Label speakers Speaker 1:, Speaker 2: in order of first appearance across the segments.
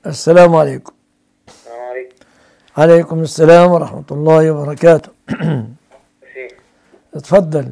Speaker 1: السلام عليكم.
Speaker 2: السلام عليكم.
Speaker 1: عليكم السلام ورحمة الله وبركاته.
Speaker 2: شيخ
Speaker 1: اتفضل.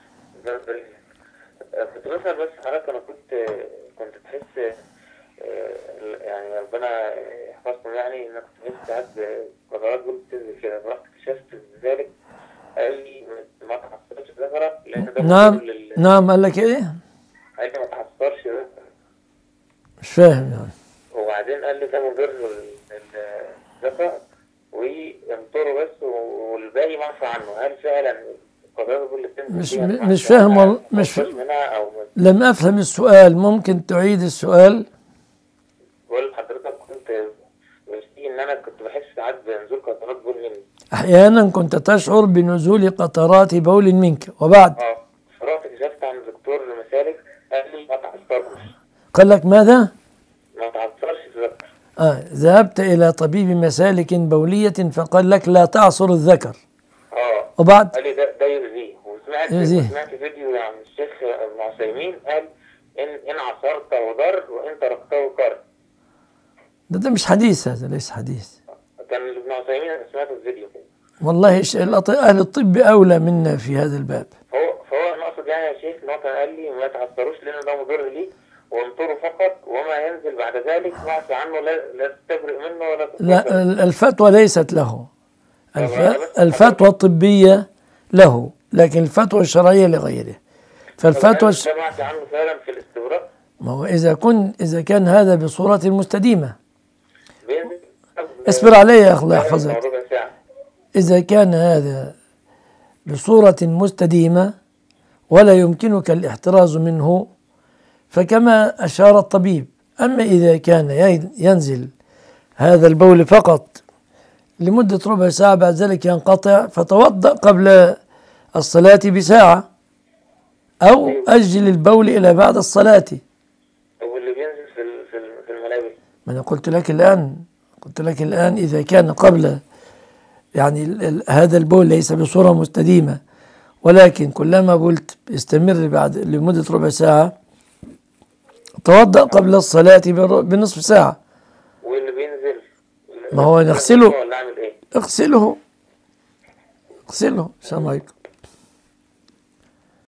Speaker 2: كنت بسأل بس حضرتك، أنا كنت تحس يعني ربنا يحفظكم، يعني إنك كنت تحس ساعات قدرات بتنزل كده، رحت اكتشفت ذلك. قال لي ما تحصلش ذكرك لأن ده
Speaker 1: نعم
Speaker 2: مضر
Speaker 1: نعم، قال لك ايه؟
Speaker 2: قال لي ما تحصلش ذكرك،
Speaker 1: مش فاهم يعني.
Speaker 2: وبعدين قال لي ده مضر للذكر وينطره بس والباقي معفى عنه. هل فعلا القدرات اللي بتنزل دي
Speaker 1: مش فاهم مش
Speaker 2: منها أو
Speaker 1: لم أفهم السؤال، ممكن تعيد السؤال؟
Speaker 2: بقول لحضرتك كنت بشتكي ان انا كنت بحس ساعات بنزول قطرات بول مني.
Speaker 1: أحيانا كنت تشعر بنزول قطرات بول منك، وبعد؟
Speaker 2: فرحت كشفت عند دكتور مسالك، قال لي ما تعصرش.
Speaker 1: قال لك ماذا؟
Speaker 2: ما تعصرش الذكر.
Speaker 1: ذهبت إلى طبيب مسالك بولية فقال لك لا تعصر الذكر. وبعد؟
Speaker 2: قال لي ده يؤذيه. وسمعت فيديو عن الشيخ ابن عثيمين قال ان عصرت وضر وان تركته كر.
Speaker 1: ده مش حديث، هذا ليس حديث.
Speaker 2: كان ابن عثيمين، انا سمعت الفيديو كده.
Speaker 1: والله أهل الطب أولى منا في هذا الباب.
Speaker 2: فهو انا اقصد يعني يا شيخ ان هو كان قال لي ما تعصروش لان ده مضر ليه، وانطره فقط وما ينزل بعد ذلك معفى عنه، لا تستبرئ منه ولا تستبرئ.
Speaker 1: لا، الفتوى ليست له. الفتوى الطبية له، لكن الفتوى الشرعية لغيره. فالفتوى
Speaker 2: سمعت عنه فعلا في الاستبراء.
Speaker 1: ما هو إذا كان هذا بصورة مستديمة. اصبر علي يا أخي الله يحفظك. إذا كان هذا بصورة مستديمة ولا يمكنك الاحتراز منه فكما أشار الطبيب. أما إذا كان ينزل هذا البول فقط لمدة ربع ساعة بعد ذلك ينقطع، فتوضأ قبل الصلاة بساعة أو أجل البول إلى بعد الصلاة.
Speaker 2: واللي بينزل في الملابس،
Speaker 1: ما أنا قلت لك الآن إذا كان قبل، يعني هذا البول ليس بصورة مستديمة ولكن كلما قلت يستمر بعد لمدة ربع ساعة، توضأ قبل الصلاة بنصف ساعة.
Speaker 2: واللي بينزل
Speaker 1: ما هو نغسله.
Speaker 2: ولا اعمل ايه؟
Speaker 1: اغسله. السلام عليكم.